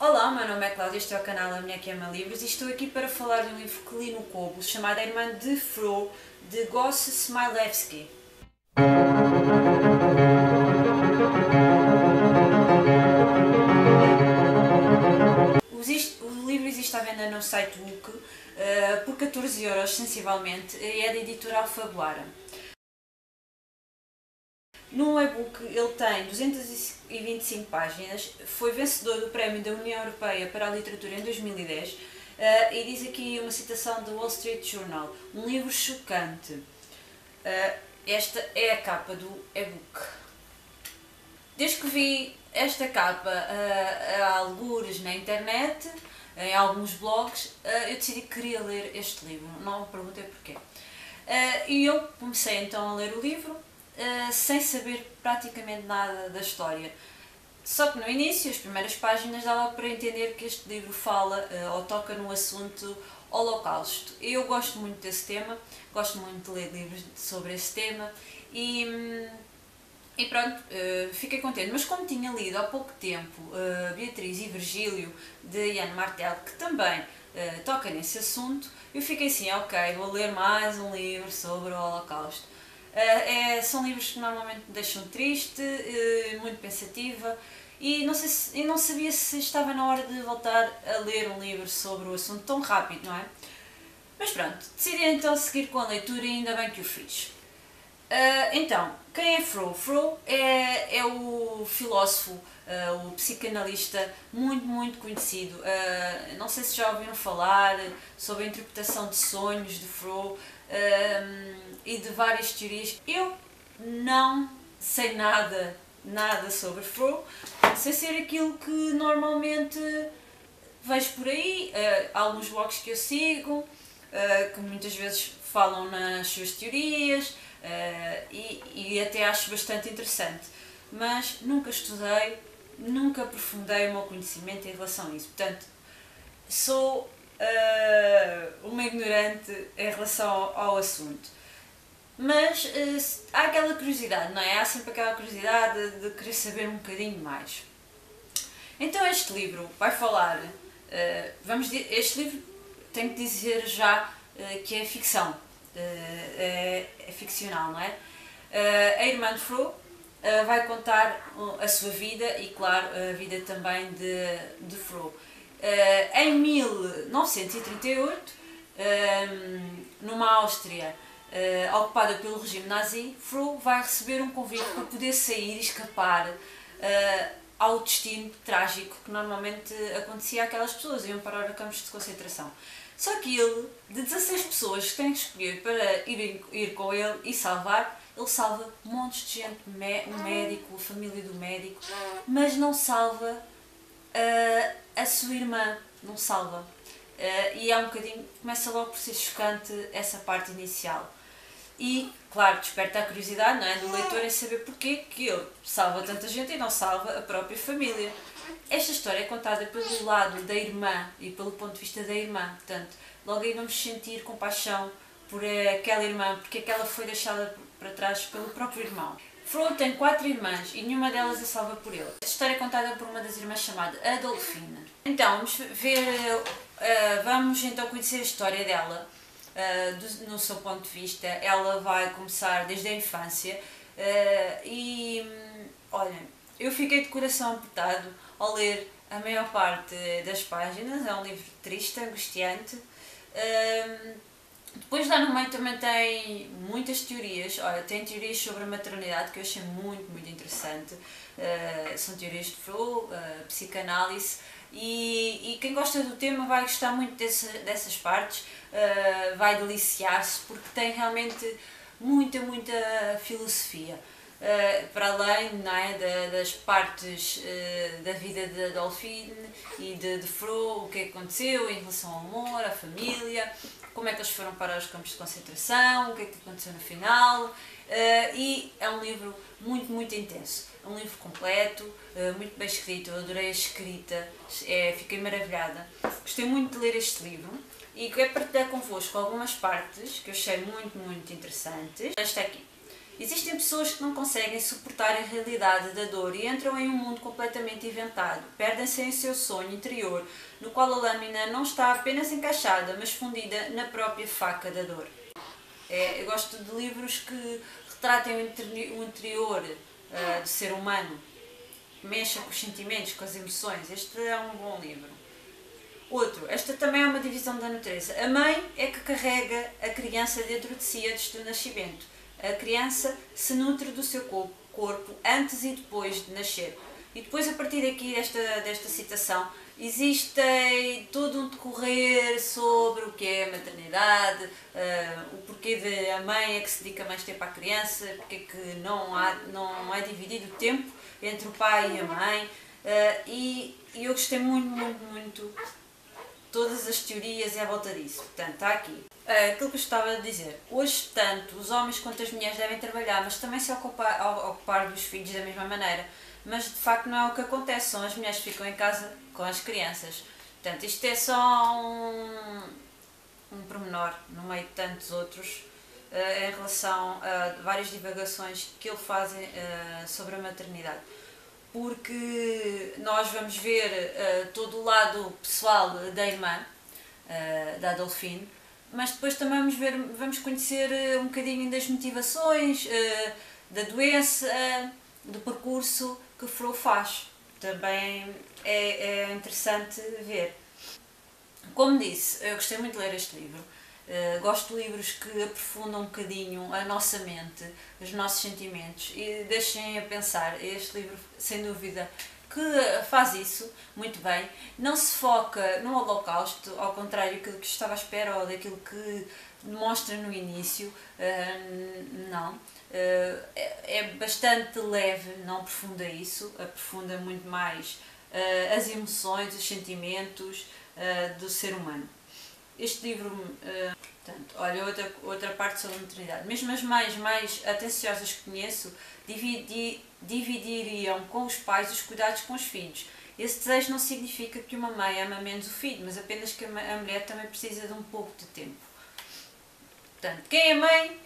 Olá, meu nome é Cláudia, este é o canal A Mulher que Ama Livros e estou aqui para falar de um livro que li no Kobo chamado A Irmã de Fro, de Gosse Smilewski. O livro existe à venda no site Book por 14€ sensivelmente e é da editora Alfaguara. No e-book ele tem 225 páginas, foi vencedor do Prémio da União Europeia para a Literatura em 2010 e diz aqui uma citação do Wall Street Journal, um livro chocante. Esta é a capa do e-book. Desde que vi esta capa a algures na internet, em alguns blogs, eu decidi que queria ler este livro, não me perguntei porquê. E eu comecei então a ler o livro, sem saber praticamente nada da história. Só que no início, as primeiras páginas, dava para entender que este livro fala ou toca no assunto Holocausto. Eu gosto muito desse tema, gosto muito de ler livros sobre esse tema e pronto, fiquei contente. Mas como tinha lido há pouco tempo Beatriz e Virgílio, de Ian Martel, que também toca nesse assunto, eu fiquei assim, ok, vou ler mais um livro sobre o Holocausto. São livros que normalmente me deixam triste, muito pensativa e não sabia se estava na hora de voltar a ler um livro sobre o assunto tão rápido, não é? Mas pronto, decidi então seguir com a leitura e ainda bem que o fiz. Então, quem é Fro? Fro é o filósofo, o psicanalista muito conhecido. Não sei se já ouviram falar sobre a interpretação de sonhos de Fro e de várias teorias. Eu não sei nada sobre Fro, sem ser aquilo que normalmente vejo por aí, alguns blogs que eu sigo, que muitas vezes falam nas suas teorias, e até acho bastante interessante, mas nunca estudei, nunca aprofundei o meu conhecimento em relação a isso. Portanto, sou uma ignorante em relação ao assunto. Mas há aquela curiosidade, não é? Há sempre aquela curiosidade de querer saber um bocadinho mais. Então este livro vai falar, este livro tenho que dizer já que é ficção, é ficcional, não é? A irmã de Fro vai contar a sua vida e, claro, a vida também de Fro. Em 1938, numa Áustria ocupada pelo regime nazi, Fro vai receber um convite para poder sair e escapar ao destino trágico que normalmente acontecia àquelas pessoas, iam parar a campos de concentração. Só que ele, de 16 pessoas que tem que escolher para ir com ele e salvar, ele salva montes de gente, o médico, a família do médico, mas não salva a sua irmã, não salva. E é um bocadinho, começa logo por ser chocante essa parte inicial. E, claro, desperta a curiosidade, não é, do leitor em saber porque que ele salva tanta gente e não salva a própria família. Esta história é contada pelo lado da irmã e pelo ponto de vista da irmã, portanto, logo aí vamos sentir compaixão por aquela irmã, porque é que ela foi deixada para trás pelo próprio irmão. Fro tem 4 irmãs e nenhuma delas é salva por ele. Esta história é contada por uma das irmãs chamada Adolfina. Então, vamos então conhecer a história dela. No seu ponto de vista, ela vai começar desde a infância olha, eu fiquei de coração apertado ao ler a maior parte das páginas. É um livro triste, angustiante. Depois lá no meio também tem muitas teorias. Olha, tem teorias sobre a maternidade que eu achei muito interessante. São teorias de Fro, psicanálise. E quem gosta do tema vai gostar muito dessas partes, vai deliciar-se porque tem realmente muita filosofia. Para além, não é, das partes da vida de Adolfine e de Fro, o que aconteceu em relação ao amor, à família, como é que eles foram para os campos de concentração, o que é que aconteceu no final. E é um livro muito intenso, é um livro completo, muito bem escrito. Eu adorei a escrita, fiquei maravilhada, gostei muito de ler este livro e quero partilhar convosco algumas partes que eu achei muito interessantes. Esta aqui. Existem pessoas que não conseguem suportar a realidade da dor e entram em um mundo completamente inventado. Perdem-se em seu sonho interior, no qual a lâmina não está apenas encaixada, mas fundida na própria faca da dor. Eu gosto de livros que retratem o interior do ser humano, mexa com os sentimentos, com as emoções. Este é um bom livro. Outro, esta também é uma divisão da natureza. A mãe é que carrega a criança dentro de si antes do nascimento. A criança se nutre do seu corpo antes e depois de nascer. E depois, a partir daqui desta citação, existe todo um decorrer sobre o que é a maternidade, o porquê de a mãe é que se dedica mais tempo à criança, porque é que não é dividido o tempo entre o pai e a mãe. E eu gostei muito todas as teorias à volta disso. Portanto, está aqui. Aquilo que eu estava a dizer. Hoje, tanto os homens quanto as mulheres devem trabalhar, mas também se ocupar dos filhos da mesma maneira. Mas, de facto, não é o que acontece. São as mulheres que ficam em casa com as crianças. Portanto, isto é só um pormenor, no meio de tantos outros, em relação a várias divagações que ele faz sobre a maternidade. Porque nós vamos ver todo o lado pessoal da irmã, da Adolfine, mas depois também vamos conhecer um bocadinho das motivações, da doença, do percurso que o Fro faz. Também é interessante ver. Como disse, eu gostei muito de ler este livro. Gosto de livros que aprofundam um bocadinho a nossa mente, os nossos sentimentos e deixem a pensar. Este livro, sem dúvida, que faz isso muito bem. Não se foca no Holocausto, ao contrário daquilo que estava à espera ou daquilo que demonstra no início. Não. É bastante leve, não aprofunda isso, aprofunda muito mais as emoções, os sentimentos do ser humano. Este livro, portanto, olha, outra parte sobre a maternidade. Mesmo as mães mais atenciosas que conheço dividiriam com os pais os cuidados com os filhos. Esse desejo não significa que uma mãe ama menos o filho, mas apenas que a mulher também precisa de um pouco de tempo. Portanto, quem é mãe,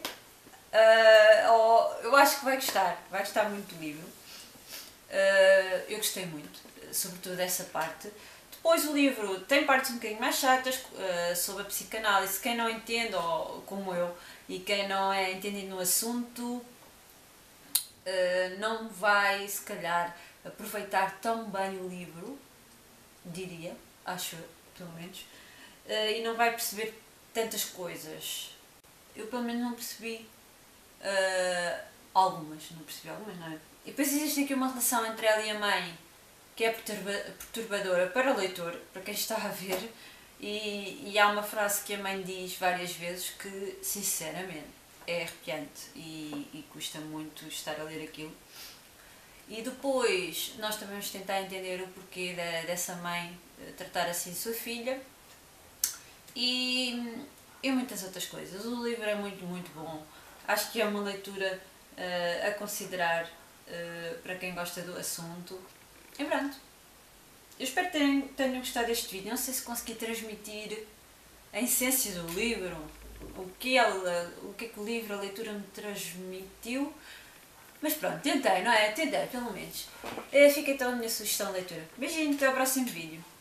eu acho que vai gostar muito do livro. Eu gostei muito, sobretudo dessa parte. Depois o livro tem partes um bocadinho mais chatas sobre a psicanálise. Quem não entende, ou como eu, e quem não é entendido no assunto, não vai, se calhar, aproveitar tão bem o livro, diria, acho eu, pelo menos, e não vai perceber tantas coisas. Eu, pelo menos, não percebi algumas, não é? E depois existe aqui uma relação entre ela e a mãe, que é perturbadora para o leitor, para quem está a ver, e há uma frase que a mãe diz várias vezes que, sinceramente, é arrepiante e custa muito estar a ler aquilo. E depois nós também vamos tentar entender o porquê dessa mãe tratar assim sua filha e muitas outras coisas. O livro é muito bom. Acho que é uma leitura a considerar para quem gosta do assunto. E pronto. Eu espero que tenham gostado deste vídeo. Não sei se consegui transmitir a essência do livro, o que é que o livro, a leitura me transmitiu. Mas pronto, tentei, não é? Tentei, pelo menos. Fica então a minha sugestão de leitura. Beijinho, até ao próximo vídeo.